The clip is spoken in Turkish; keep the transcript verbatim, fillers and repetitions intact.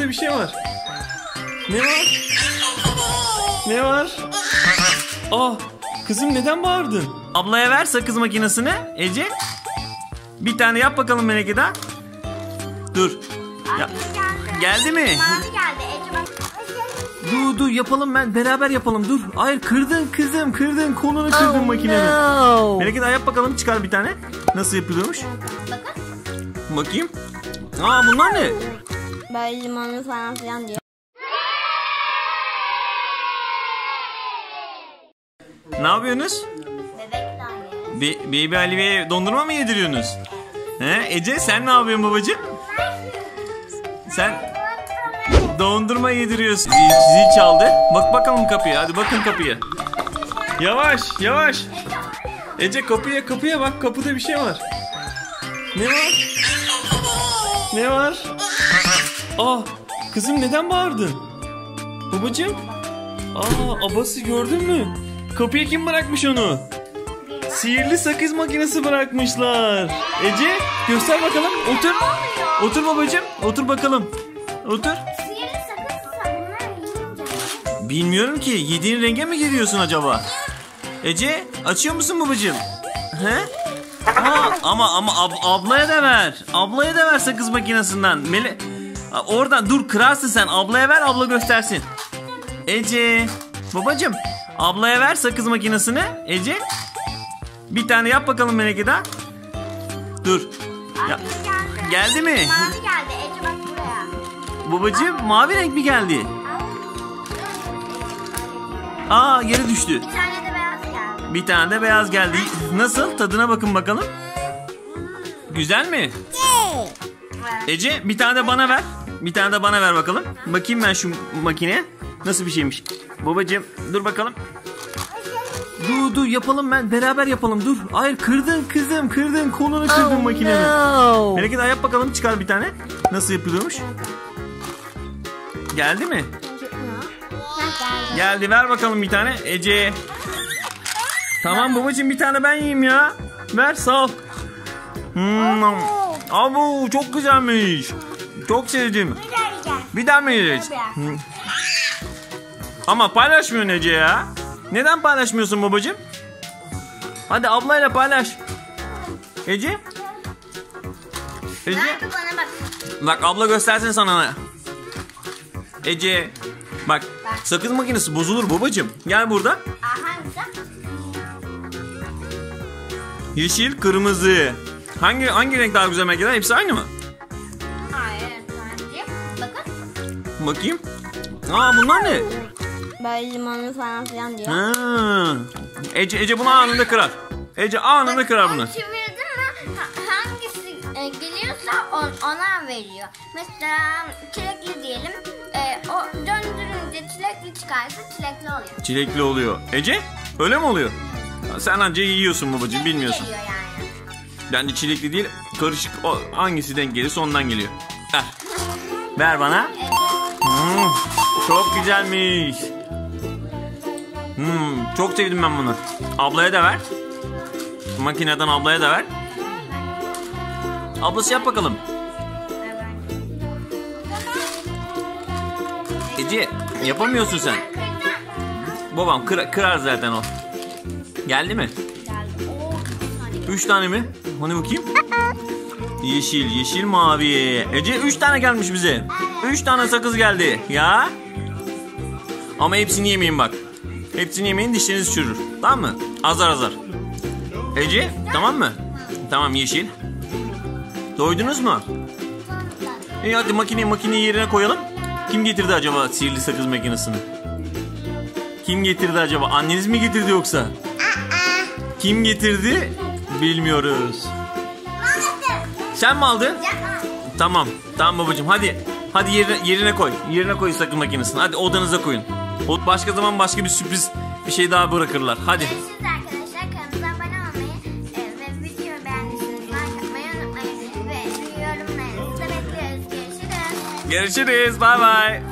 bir şey var. Ne var? Ne var? Ah, kızım neden bağırdın? Ablaya ver sakız makinesini Ece. Bir tane yap bakalım Meleke daha. Dur. Ya, geldi mi? Mavi geldi. Ece bak. Dur dur yapalım, ben beraber yapalım, dur. Hayır, kırdın kızım, kırdın kolunu, kırdın oh, makinenin. No. Meleke daha yap bakalım, çıkar bir tane. Nasıl yapılıyormuş? Bakın. Bakayım. Aa, bunlar ne? Böyle limonlu falan filan diyor. Ne yapıyorsunuz? Bebek tane. Be Baby Ali'ye dondurma mı yediriyorsunuz? He? Ece sen ne yapıyorsun babacığım? Sen dondurma yediriyorsun. Zil çaldı. Bak bakalım kapıya. Hadi bakın kapıya. Yavaş yavaş. Ece kapıya kapıya bak. Kapıda bir şey var. Ne var? Ne var? Ah, kızım neden bağırdın? Babacığım. Aa, abası gördün mü? Kapıya kim bırakmış onu? Sihirli sakız makinesi bırakmışlar. Ece göster bakalım. Otur. Otur babacığım. Otur bakalım. Otur. Sihirli sakız bunlar yiyince. Bilmiyorum ki. Yediğin renge mi giriyorsun acaba? Ece açıyor musun babacığım? He? Aa, ama ama ab ablaya da ver. Ablaya da ver sakız makinesinden. Mele oradan dur, kırarsın sen. Ablaya ver, abla göstersin. Ece. Babacığım. Ablaya ver sakız makinesini Ece. Bir tane yap bakalım Meleke daha. Dur. Ya, geldi. Geldi mi? Mavi geldi. Ece bak buraya. Babacığım mavi renk mi geldi? Aa, yere düştü. Bir tane de beyaz geldi. Bir tane de beyaz geldi. Nasıl? Tadına bakın bakalım. Güzel mi? Ece bir tane de bana ver. Bir tane de bana ver bakalım. Bakayım ben şu makineye. Nasıl bir şeymiş? Babacığım dur bakalım. Dur dur yapalım, ben beraber yapalım, dur. Hayır, kırdın kızım, kırdın kolunu, kırdın oh, makinenin. No. Meleke daha yap bakalım, çıkar bir tane. Nasıl yapılıyormuş? Geldi mi? Geldi, ver bakalım bir tane Ece. Tamam babacığım, bir tane ben yiyeyim ya. Ver, sağ ol. Hmm. Abu çok güzelmiş. Çok sevdim. Bir daha mı yiyeceğiz? Hmm. Ama paylaşmıyorsun Ece ya. Neden paylaşmıyorsun babacığım? Hadi ablayla paylaş. Ece? Ece? Bana bak. Bak abla göstersin sana. Ece. Bak, bak. Sakız makinesi bozulur babacığım. Gel burada. Aa, hangisi? Yeşil, kırmızı. Hangi hangi renk daha güzel makineler? Hepsi aynı mı? Hayır. Bakın. Bakayım. Aa, bunlar ne? Böyle limonlu falan filan diyor. Ha. Ece, Ece bunu anında kırar. Ece anında kırar bunu. Çevirdin mi? Hangisi geliyorsa on, ona veriyor. Mesela çilekli diyelim. E, o döndürünce çilekli çıkarsa çilekli oluyor. Çilekli oluyor. Ece? Öyle mi oluyor? Sen anca yiyorsun babacığım, çilekli bilmiyorsun. Geliyor yani. Bence çilekli değil, karışık. O, hangisi denk gelirse ondan geliyor. Ver. Ver bana. Hmm, çok güzelmiş. Hmm, çok sevdim ben bunu. Ablaya da ver. Makineden ablaya da ver. Ablası yap bakalım. Ece yapamıyorsun sen. Babam kır, kırar zaten o. Geldi mi? Üç tane mi? Hani bakayım. Yeşil, yeşil, mavi. Ece üç tane gelmiş bize. Üç tane sakız geldi. Ya. Ama hepsini yemeyin bak. Hepsini yemeyin, dişleriniz çürür. Tamam mı? Azar azar. Ece tamam mı? Tamam, yeşil. Doydunuz mu? İyi, hadi makineyi makineyi yerine koyalım. Kim getirdi acaba sihirli sakız makinesini? Kim getirdi acaba? Anneniz mi getirdi yoksa? Kim getirdi? Bilmiyoruz. Sen mi aldın? Tamam. Tamam babacığım, hadi. Hadi yerine, yerine koy. Yerine koy sakız makinesini. Hadi odanıza koyun. Başka zaman başka bir sürpriz bir şey daha bırakırlar. Hadi. Görüşürüz arkadaşlar. Kanalımıza abone olmayı e, ve videoyu beğendiyseniz like atmayı unutmayın. Ve yorumlarınızı da bekliyoruz. Görüşürüz. Görüşürüz. Bye bye.